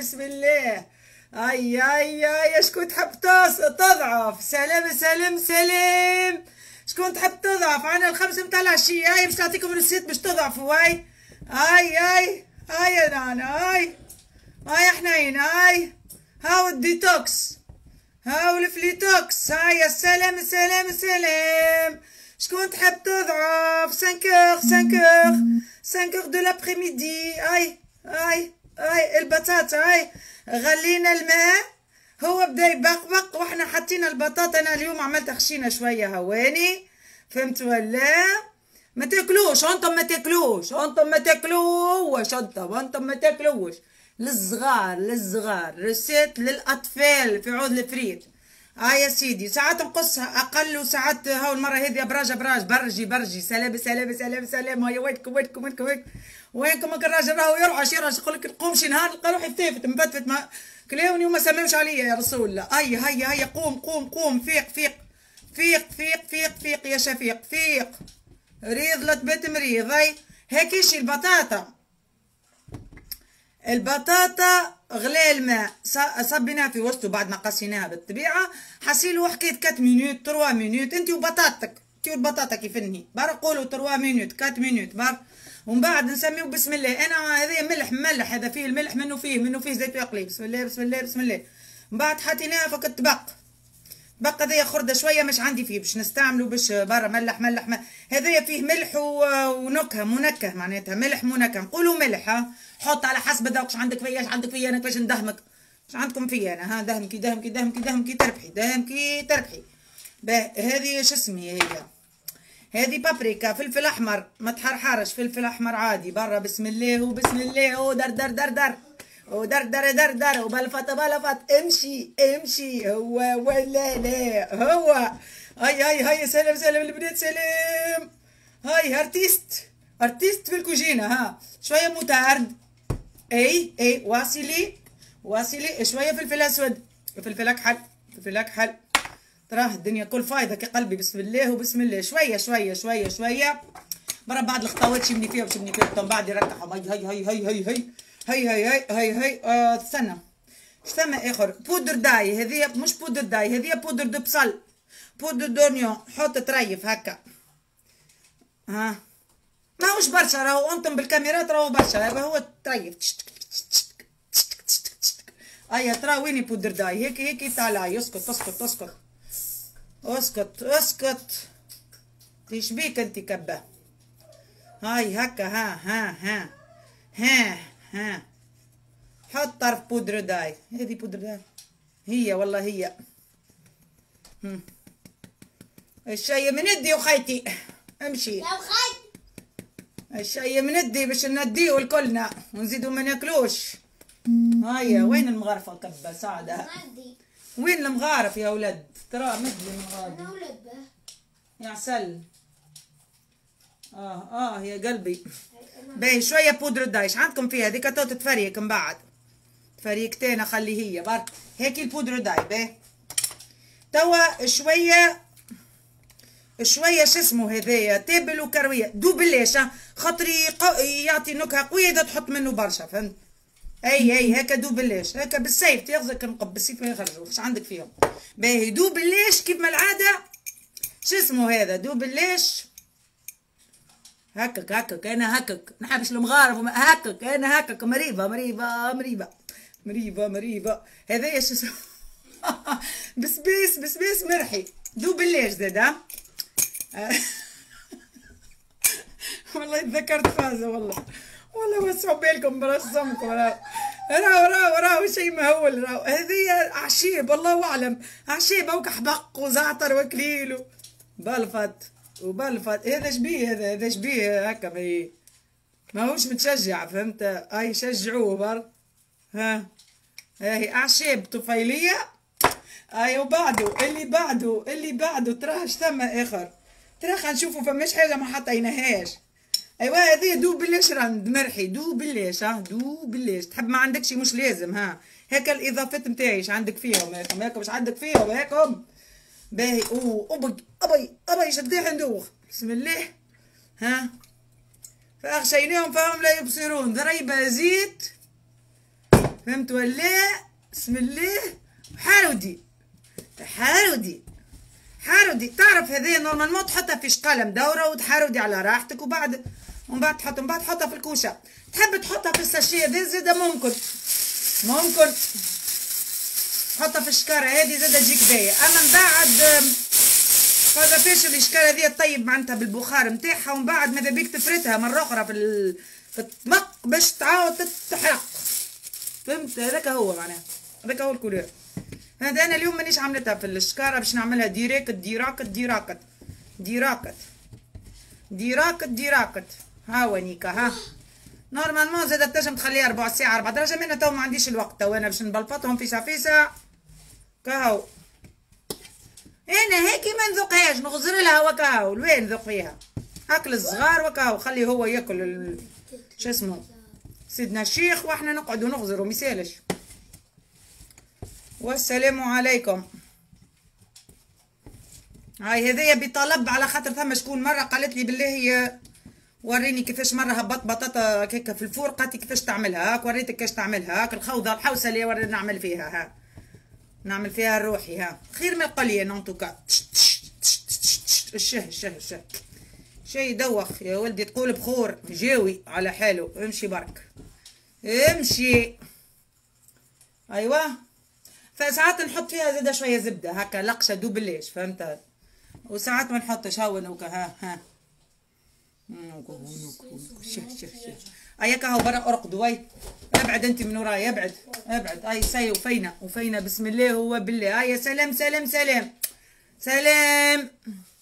بسم الله. اي اي اي شكون تحب تضعف؟ سلام سلام سلام. شكون تحب تضعف؟ عنا الخمس متاع العشية. اي باش نعطيكم الريسيت باش تضعفوا. اي اي اي اي يا نانا. اي اي حنين. اي هاو الديتوكس، هاو الفليتوكس. هاي يا سلام سلام سلام. شكون تحب تضعف؟ 5 heures دو لابريميدي. اي اي اي البطاطا. اي غلينا الماء، هو بدا يبقبق واحنا حطينا البطاطا. انا اليوم عملت خشينه شويه هواني، فهمت ولا؟ ما تاكلوش انتم، ما تاكلوش انتم، ما تاكلوش انتم، ما تاكلوش. للصغار ريسيت للاطفال في عود الفريت. يا سيدي ساعات نقصها اقل وساعات. هاو المره هذه ابراج برجي. سلام سلام سلام سلام. هيا وينكم الراجل راهو يرعش يقول لك نقومش نهار نلقى روحي مفتفت ما كلاوني وما سممش عليا يا رسول الله. هيا قوم فيق يا شفيق فيق. ريض لا تبات مريض. هاكيش البطاطا غلي الماء صبيناها في وسطه بعد ما قصيناها بالطبيعه. حصيلو حكايه 4 مينوت 3 مينوت. انت وبطاطتك، والبطاطا كيفني بار قولوا 3 مينوت 4 مينوت بار. ومن بعد نسميو بسم الله. انا هذا ملح هذا فيه الملح منه فيه زيت يقلي. بسم الله. من بعد حطيناها فك الطبق. هذايا خرده شويه مش عندي فيه باش نستعملوا باش برا ملح هذايا فيه ملح ونكهه منكه معناتها ملح منكه. نقولوا ملح. حط على حسب ذوقك. اش عندك فيا انا كيفاش ندهمك. اش عندكم فيا انا. دهمكي تربحي. هذه شو اسمي هذه بابريكا. فلفل احمر ما تحرحرش، فلفل احمر عادي برا. بسم الله وبسم الله. ودر وبلفط. امشي هو ولا لا هو. هاي سلام البنات سلام. هاي ارتيست في الكوجينه. ها شويه متعرض. اي واصلي شويه فلفل اسود، فلفل اكحل. تراه الدنيا كل فايضه كي قلبي. بسم الله وبسم الله. شويه برا بعد الخطوات شمني فيها من بعد يركحهم. هي استنى. ثم اخر بودر داي. هذه مش بودر داي، هذه بودر دو بصل، بودر دونيون. حط تريف هكا. ماهوش برشا راهو انتم بالكاميرات راهو برشا. هو تريف. ترى ويني بودر داي. هيك طالع. اسكت. تشبيك انت كبه. هاي هكا. ها حط طرف بودر داي. هذه بودر داي هي والله هي. الشاي من يدي وخيتي. امشي الشاي من يدي باش نديه لكلنا ونزيدو ما ناكلوش. هيا وين المغرفه كبه سعده؟ وين المغارف يا ولد؟ ترى مد المغارف يا عسل. يا قلبي. باهي شويه بودرة دايش عندكم فيها هذيك تو تتفريك من بعد فريكتين. اخلي هي برك هيك البودرة داي. باهي توا شويه شو اسمه هذايا تابل وكرويه دوبلاش خاطري يعطي نكهه قويه اذا تحط منه برشا. فهمت؟ اي هكا دوبلاش هكا بالسيف تيغزك نقب بالسيف ما يخرجوا. ايش عندك فيهم؟ باهي دوبلاش كيف ما العاده. شو اسمه هذا دوبلاش هكك. انا هكك نحبش المغارف هكك. انا هكك مريبه. هذايا شو اسمه بسبيس مرحي دوبلاش زاد. والله تذكرت فازه والله وسعوا بالكم براش صمكم. راهو شيء مهول. راهو هذه اعشاب والله اعلم. اعشاب او كحبق وزعتر وكليل وبلفت. هذا شبيه هذا شبيه هكا ماهوش متشجع. فهمت؟ شجعوه بر. هاي اعشاب طفيليه. وبعده اللي بعده تراه ثم اخر. تراه خنشوفوا فماش حاجه ما حطيناهاش. هذه دوبلاش رند مرحي دوبلاش. دوبلاش تحب ما عندكش مش لازم. هكا الاضافات نتاعي اش عندك فيهم هاكم مش عندك فيهم هاكم. باهي ابي شديه ندوخ. بسم الله. فاغشيناهم فهم لا يبصرون. ذريبه زيت فهمت ولا؟ بسم الله. حارودي حارودي حارودي. تعرف هذه نورمالمون تحطها في شقاله مدوره وتحارودي على راحتك، ومن بعد تحطها في الكوشه. تحب تحطها في الساشيه هذه زاده ممكن تحطها في الشكاره هذه زاده تجيك باهيه. اما من بعد هذا فاش الاشكال هذه تطيب معناتها بالبخار نتاعها، ومن بعد ماذا بيك تفردها مره اخرى في الطمق باش تعاود تتحرق. فهمت؟ هذاك هو معناها، هذاك هو الكولور. هذا انا اليوم مانيش عملتها في الشكاره باش نعملها ديراكت. هاو نيكا ها. نورمالمون زاد تنجم تخليها ربع ساعه 4 درجات، انا تو ما عنديش الوقت، تو انا باش نبلبطهم فيسا كهو. انا هيك ما نذوقهاش، نغزر لها وكاو. وين نذوق فيها؟ اكل الصغار وكاو، خلي هو ياكل شو اسمه سيدنا الشيخ، واحنا نقعدوا نغزروا ميسالش. والسلام عليكم. هاي هذيا بطلب، على خاطر ثم شكون مره قالت لي بالله وريني كيفاش مره هبط بطاطا هكا في الفور، قالت لي كيفاش تعملها هاك، وريتك كيفاش تعملها هاك. الخوضه الحوسه اللي ورينا نعمل فيها ها، نعمل فيها روحي ها، خير من القليه نونتوكا. الشه شي يدوخ يا ولدي، تقول بخور جاوي على حاله. امشي برك امشي. ايوه. فساعات نحط فيها زاده شويه زبده هكا لقشه دوبلاش، فهمت؟ وساعات ما نحطش هاو نوكا ها شف اياك هاو برا ارقد. وي ابعد انت من وراي، ابعد. اي سي وفينا بسم الله هو بالله. يا سلام.